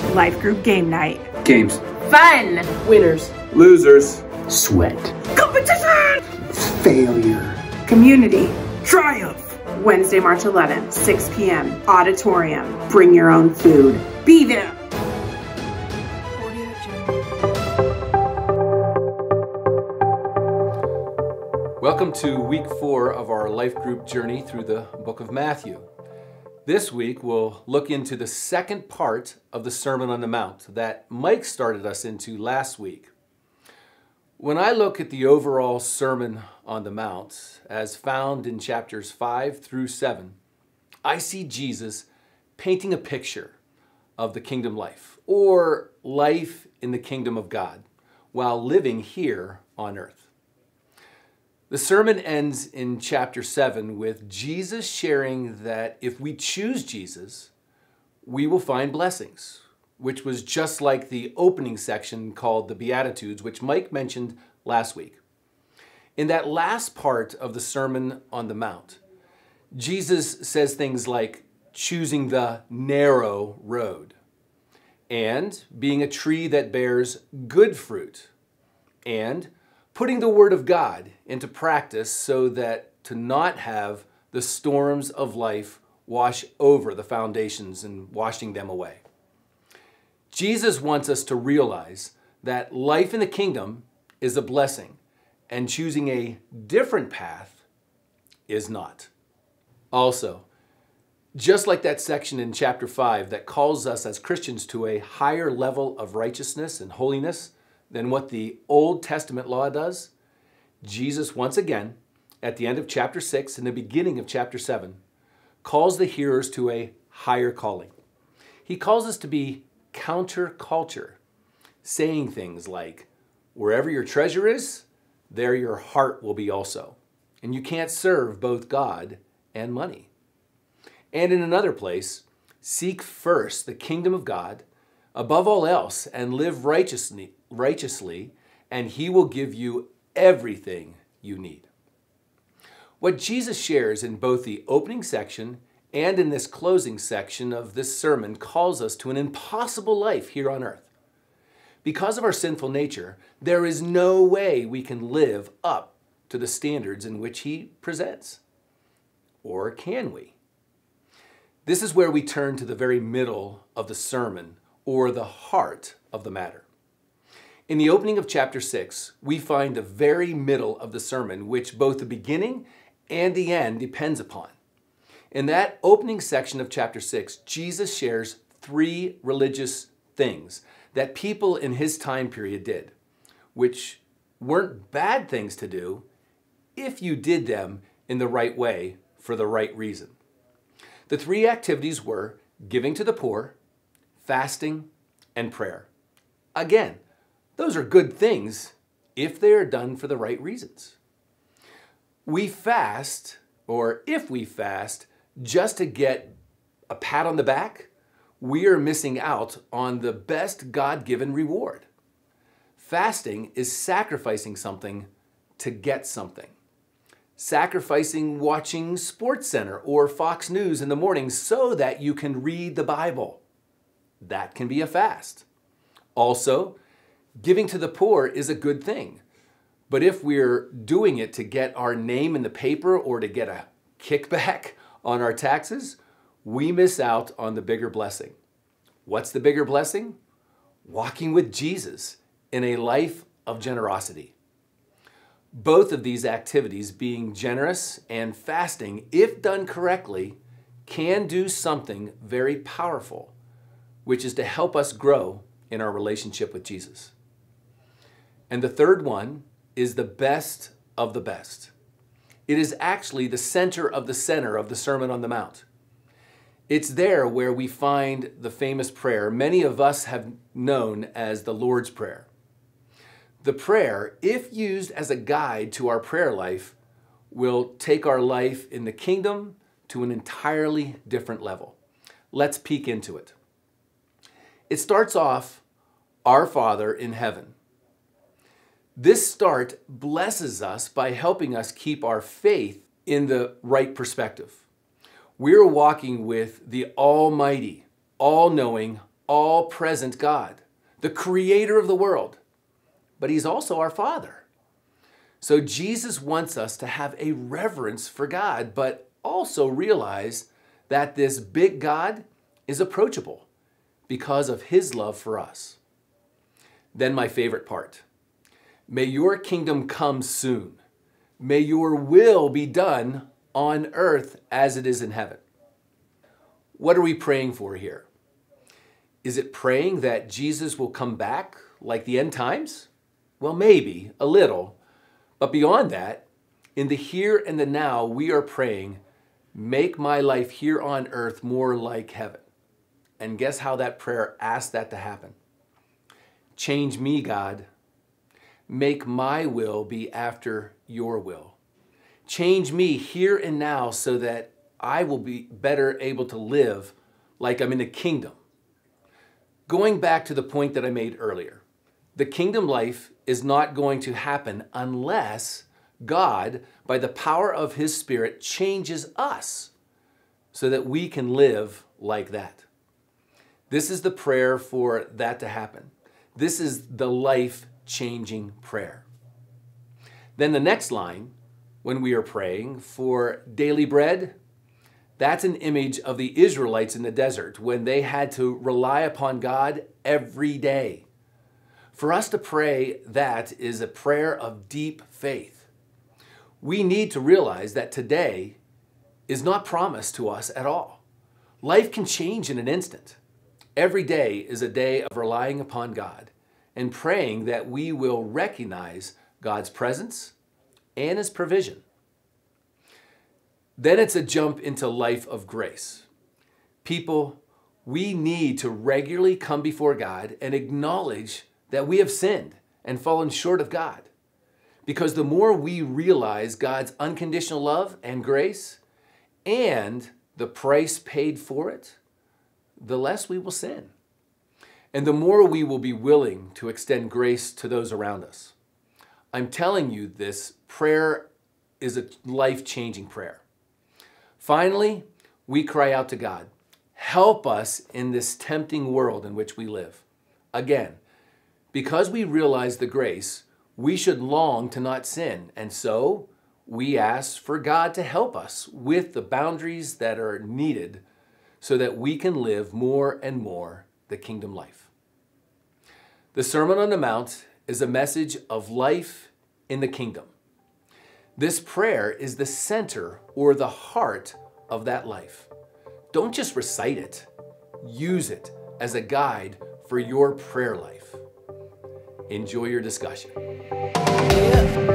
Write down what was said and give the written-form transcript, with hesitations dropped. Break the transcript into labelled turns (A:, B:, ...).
A: Life group game night.
B: Games.
C: Fun. Winners.
B: Losers.
D: Sweat.
A: Competition.
D: Failure.
A: Community.
B: Triumph.
A: Wednesday, March 11th, 6 p.m. Auditorium. Bring your own food. Be there.
E: Welcome to week 4 of our life group journey through the book of Matthew. This week we'll look into the second part of the Sermon on the Mount that Mike started us into last week. When I look at the overall Sermon on the Mount as found in chapters 5 through 7, I see Jesus painting a picture of the kingdom life, or life in the kingdom of God, while living here on earth. The sermon ends in chapter 7 with Jesus sharing that if we choose Jesus, we will find blessings, which was just like the opening section called the Beatitudes, which Mike mentioned last week. In that last part of the Sermon on the Mount, Jesus says things like choosing the narrow road, and being a tree that bears good fruit, and putting the Word of God into practice so that to not have the storms of life wash over the foundations and washing them away. Jesus wants us to realize that life in the kingdom is a blessing, and choosing a different path is not. Also, just like that section in chapter 5 that calls us as Christians to a higher level of righteousness and holiness than what the Old Testament law does, Jesus once again, at the end of chapter 6 and the beginning of chapter 7, calls the hearers to a higher calling. He calls us to be counterculture, saying things like, wherever your treasure is, there your heart will be also. And you can't serve both God and money. And in another place, seek first the kingdom of God above all else and live righteously, and He will give you everything you need. What Jesus shares in both the opening section and in this closing section of this sermon calls us to an impossible life here on earth. Because of our sinful nature, there is no way we can live up to the standards in which He presents. Or can we? This is where we turn to the very middle of the sermon, or the heart of the matter. In the opening of chapter 6, we find the very middle of the sermon, which both the beginning and the end depends upon. In that opening section of chapter 6, Jesus shares 3 religious things that people in His time period did, which weren't bad things to do if you did them in the right way for the right reason. The 3 activities were giving to the poor, fasting, and prayer. Again, those are good things if they are done for the right reasons. We fast, or if we fast, just to get a pat on the back, we are missing out on the best God-given reward. Fasting is sacrificing something to get something. Sacrificing watching SportsCenter or Fox News in the morning so that you can read the Bible. That can be a fast. Also, giving to the poor is a good thing. But if we're doing it to get our name in the paper or to get a kickback on our taxes, we miss out on the bigger blessing. What's the bigger blessing? Walking with Jesus in a life of generosity. Both of these activities, being generous and fasting, if done correctly, can do something very powerful, which is to help us grow in our relationship with Jesus. And the third one is the best of the best. It is actually the center of the Sermon on the Mount. It's there where we find the famous prayer many of us have known as the Lord's Prayer. The prayer, if used as a guide to our prayer life, will take our life in the kingdom to an entirely different level. Let's peek into it. It starts off, Our Father in heaven. This start blesses us by helping us keep our faith in the right perspective. We're walking with the almighty, all-knowing, all-present God, the creator of the world, but he's also our Father. So Jesus wants us to have a reverence for God, but also realize that this big God is approachable because of his love for us. Then my favorite part. May your kingdom come soon. May your will be done on earth as it is in heaven. What are we praying for here? Is it praying that Jesus will come back like the end times? Well, maybe, a little. But beyond that, in the here and the now, we are praying, make my life here on earth more like heaven. And guess how that prayer asked that to happen? Change me, God. Make my will be after your will. Change me here and now so that I will be better able to live like I'm in the kingdom. Going back to the point that I made earlier, the kingdom life is not going to happen unless God, by the power of his Spirit, changes us so that we can live like that. This is the prayer for that to happen. This is the life-changing prayer. Then the next line, when we are praying for daily bread, that's an image of the Israelites in the desert when they had to rely upon God every day. For us to pray that is a prayer of deep faith. We need to realize that today is not promised to us at all. Life can change in an instant. Every day is a day of relying upon God and praying that we will recognize God's presence and his provision. Then it's a jump into life of grace. People, we need to regularly come before God and acknowledge that we have sinned and fallen short of God. Because the more we realize God's unconditional love and grace and the price paid for it, the less we will sin. And the more we will be willing to extend grace to those around us. I'm telling you, this prayer is a life-changing prayer. Finally, we cry out to God, help us in this tempting world in which we live. Again, because we realize the grace, we should long to not sin. And so we ask for God to help us with the boundaries that are needed so that we can live more and more the kingdom life. The Sermon on the Mount is a message of life in the kingdom. This prayer is the center or the heart of that life. Don't just recite it. Use it as a guide for your prayer life. Enjoy your discussion.